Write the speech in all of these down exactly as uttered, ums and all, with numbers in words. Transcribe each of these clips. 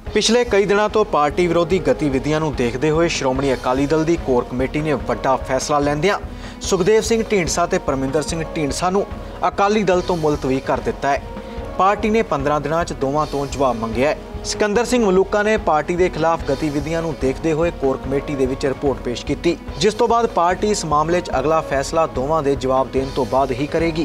पिछले कई दिनों तो पार्टी विरोधी गतिविधियों को देखते हुए श्रोमणी अकाली दल की कोर कमेटी ने वड्डा फैसला लैंदियां सुखदेव सिंह ढींडसा ते परमिंदर सिंह ढींडसा नूं अकाली दल तो मुलतवी कर दिता है। पार्टी ने पंद्रह दिनों च दोवां तो जवाब मंगया है। सिकंदर सिंह मलूका ने पार्टी के खिलाफ गतिविधियों को देखते हुए कोर कमेटी दे विच रिपोर्ट पेश की, जिस तो बाद पार्टी इस मामले च अगला फैसला दोवां दे जवाब देने तो बाद ही करेगी।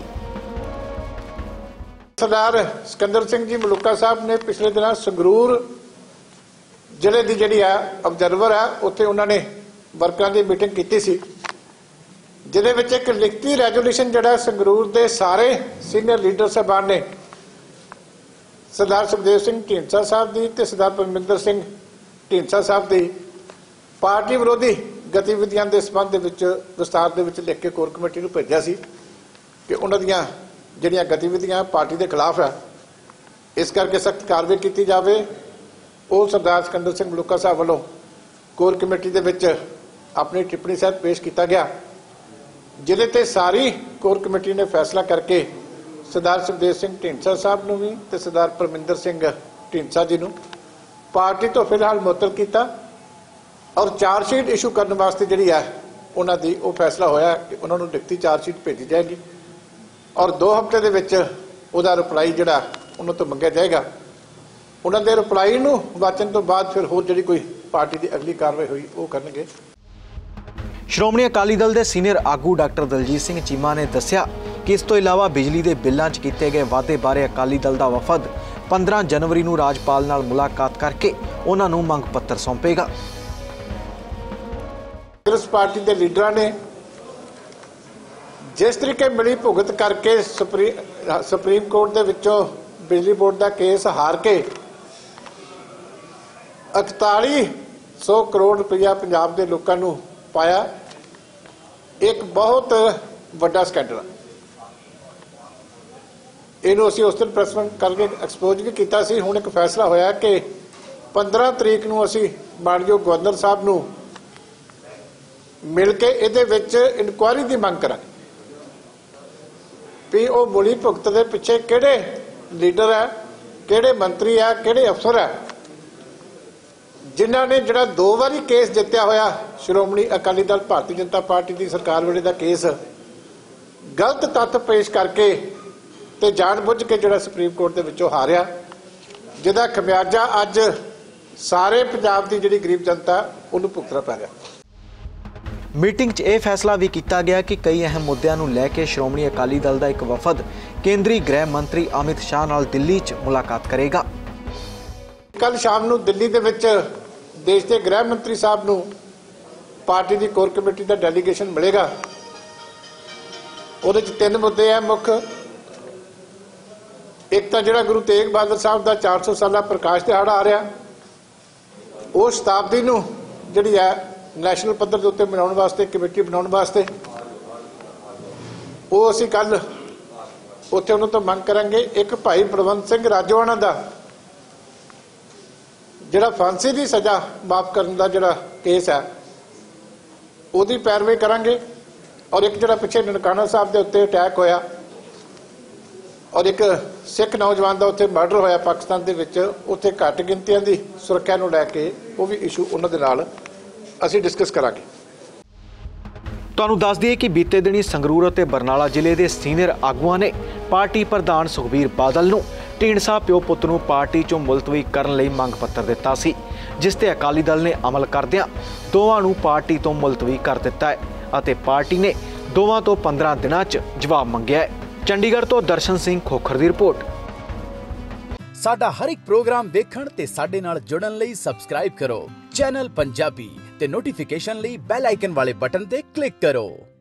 सरदार सिकंदर सिंह जी मलूका साहब ने पिछले दिनों संगरूर जिले की जी ऑबजरवर है उत्थे उन्होंने वर्करां की मीटिंग की सी, जिहदे विच एक लिखती रेजोल्यूशन जिहड़ा संगरूर के सारे सीनियर लीडर साहबान ने सरदार सुखदेव सिंह ढींडसा साहब की ते सरदार परमिंदर सिंह ढींडसा साहब की पार्टी विरोधी गतिविधियों के संबंध विच विस्तार दे विच लिख के कोर कमेटी नूं भेजिया सी कि उन्हां दीयां जिहड़ियां गतिविधियां पार्टी के खिलाफ है, इस करके सख्त कार्रवाई की जाए। वो सरदार सिकंदर सिंह मलूका साहब वालों कोर कमेटी के विच अपनी टिप्पणी सहित पेश किया गया, जिहदे ते सारी कोर कमेटी ने फैसला करके सरदार सुखदेव सिंह ढींडसा साहब नूं भी ते सरदार परमिंदर सिंह ढींडसा जी नूं पार्टी तो फिलहाल मुअत्तल किया और चार्जशीट इशू करने वास्ते जिहड़ी है उन्हां दी वो फैसला होया कि उन्हां नूं लिखती चार्जशीट भेजी जाएगी और दो हफ्ते दे विच उहदा रिप्लाई जिहड़ा उन्हां तो मंगिया जाएगा। उन्हां दे रिप्लाई नूं वाचन तो बाद फिर होर जिहड़ी कोई पार्टी की अगली कार्रवाई हुई वो करनगे। श्रोमणी अकाली दल के सीनियर आगू डॉक्टर दलजीत सिंह चीमा ने दस्सिया कि इस तो इलावा बिजली के बिलों च किए गए वादे बारे अकाली दल का वफद पंद्रह जनवरी नूं राजपाल नाल मुलाकात करके उन्हां नूं मंग पत्र सौंपेगा। कांग्रेस पार्टी के लीडर ने जिस तरीके मिली भुगत करके सुप्रीम सुप्रीम कोर्ट के विचों बिजली बोर्ड का केस हार के इकताली सौ करोड़ रुपया पंजाब के लोगों को पाया, एक बहुत बड़ा स्कैंडल। इनू असीं उस दिन प्रेसमेंट करके एक्सपोज भी किया सी। हुण एक फैसला होया कि पंद्रह तरीक नूं असीं मानयोग गवर्नर साहब नूं मिल के इहदे विच इनकुआरी की मंग करांगे भी वो मुली भुगत के पिछे किहड़े लीडर है, किहड़े मंत्री है, किहड़े अफसर है जिन्हां ने जिहड़ा दो बारी केस जित्तिया होया श्रोमणी अकाली दल भारतीय जनता पार्टी की सरकार वेले दा केस गलत तत्थ पेश करके ते जानबुझ के जिहड़ा सुप्रीम कोर्ट दे विचों हारिया, जिहदा खमियाजा अज सारे पंजाब की जिहड़ी गरीब जनता उहनूं भुगतना पै रिहा। मीटिंग च यह फैसला भी किया गया कि कई अहम मुद्दों को लैके श्रोमणी अकाली दल का एक वफद केंद्रीय गृह मंत्री अमित शाह नाल दिल्ली च मुलाकात करेगा। कल शाम नूं दिल्ली दे विच देश के गृह मंत्री साहब नूं पार्टी की कोर कमेटी का डेलीगेशन मिलेगा। उहदे च तीन मुद्दे है मुख। एक तो जिहड़ा गुरु तेग बहादुर साहब का चार सौ साला प्रकाश दिहाड़ा आ रहा, उस शताब्दी नूं जिहड़ी है नैशनल पद्धर के उत्ते मनाउण वास्ते कमेटी बनाउण वास्ते वो असीं कल उत्थे उन्हां तो मंग करांगे। एक भाई बलवंत सिंह राजोआणा का जिहड़ा फांसी की सज़ा माफ करने का जिहड़ा केस है उसकी पैरवी करांगे और एक जिहड़ा पिछे ननकाना साहब के उत्ते अटैक होया और एक सिख नौजवान का उत्थे मर्डर होया पाकिस्तान के विच, उत्थे घट गिनतियां की सुरक्षा को लैके वो भी इशू उन्हां दे नाल असीं डिस्कस करांगे। ਤੁਹਾਨੂੰ ਦੱਸ ਦਈਏ कि बीते दिनी संगरूर ਅਤੇ बरनाला ਜ਼ਿਲ੍ਹੇ ਦੇ सीनियर ਆਗੂਆਂ ਨੇ पार्टी प्रधान सुखबीर बादल ਨੂੰ ਢੀਂਡਸਾ ਪਿਓ ਪੁੱਤ ਨੂੰ ਪਾਰਟੀ ਚੋਂ ਮੁਲਤਵੀ ਕਰਨ ਲਈ ਮੰਗ ਪੱਤਰ ਦਿੱਤਾ ਸੀ, ਜਿਸ ਤੇ ਅਕਾਲੀ ਦਲ ਨੇ ਅਮਲ ਕਰਦਿਆਂ ਦੋਵਾਂ ਨੂੰ ਪਾਰਟੀ ਤੋਂ ਮੁਲਤਵੀ ਕਰ ਦਿੱਤਾ ਹੈ ਅਤੇ ਪਾਰਟੀ ਨੇ ਦੋਵਾਂ ਤੋਂ पंद्रह ਦਿਨਾਂ 'ਚ ਜਵਾਬ ਮੰਗਿਆ ਹੈ। ਚੰਡੀਗੜ੍ਹ ਤੋਂ ਦਰਸ਼ਨ ਸਿੰਘ ਖੋਖਰ ਦੀ ਰਿਪੋर्ट। ਸਾਡਾ ਹਰ ਇੱਕ ਪ੍ਰੋਗਰਾਮ ਦੇਖਣ ਤੇ ਸਾਡੇ ਨਾਲ ਜੁੜਨ ਲਈ ਸਬਸਕ੍ਰਾਈਬ ਕਰੋ ਚੈਨਲ ਪੰਜਾਬੀ ਤੇ ਨੋਟੀਫਿਕੇਸ਼ਨ ਲਈ ਬੈਲ ਆਈਕਨ ਵਾਲੇ ਬਟਨ ਤੇ ਕਲਿੱਕ ਕਰੋ।